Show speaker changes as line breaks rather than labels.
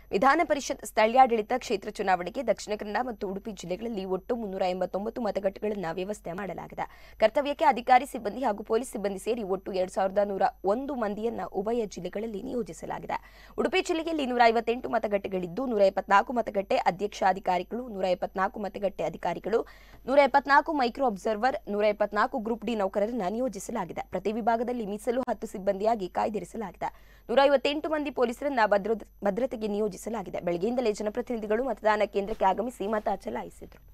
ವಿಧಾನ ಪರಿಷತ್ ಸ್ಥಳೀಯಾಡಳಿತ ಕ್ಷೇತ್ರ ಚುನಾವಣೆಗೆ ದಕ್ಷಿಣ ಕನ್ನಡ ಮತ್ತು ಉಡುಪಿ ಜಿಲ್ಲೆಗಳಲ್ಲಿ ಒಟ್ಟು 389 ಮತಗಟ್ಟೆಗಳನ್ನು ವ್ಯವಸ್ಥೆ ಮಾಡಲಾಗಿದೆ. ಕರ್ತವ್ಯಕ್ಕೆ ಅಧಿಕಾರಿ ಸಿಬ್ಬಂದಿ ಹಾಗೂ ಪೊಲೀಸ್ ಸಿಬ್ಬಂದಿ ಸೇರಿ ಒಟ್ಟು 2101 ಮಂದಿಯನ್ನು ಉಭಯ ಜಿಲ್ಲೆಗಳಲ್ಲಿ ನಿಯೋಜಿಸಲಾಗಿದೆ. ಉಡುಪಿ ಜಿಲ್ಲೆಯಲ್ಲಿ 158 ಮತಗಟ್ಟೆಗಳಿದ್ದು 174 ಮತಗಟ್ಟೆ ಅಧ್ಯಕ್ಷಾಧಿಕಾರಿಗಳು, 174 ಮತಗಟ್ಟೆ ಅಧಿಕಾರಿಗಳು, 174 ಮೈಕ್ರೋ ಅಬ್ಸರ್ವರ್, 174 ಗ್ರೂಪ್ ಡಿ ನೌಕರರನ್ನು ನಿಯೋಜಿಸಲಾಗಿದೆ. ಪ್ರತಿ ವಿಭಾಗದಲ್ಲಿ ಮೀಸಲು 10 ಸಿಬ್ಬಂದಿಯಾಗಿ ಕಾಯ್ದಿರಿಸಲಾಗಿದೆ. 158 ಮಂದಿ ಪೊಲೀಸರನ್ನ ಭದ್ರತೆಗೆ ನಿಯೋಜಿಸಲಾಗಿದೆ. ಬೆಳಗ್ಗೆಯಿಂದಲೇ ಜನಪ್ರತಿನಿಧಿಗಳು ಮತದಾನ ಕೇಂದ್ರಕ್ಕೆ ಆಗಮಿಸಿ ಮತ ಚಲಾಯಿಸಿದರು.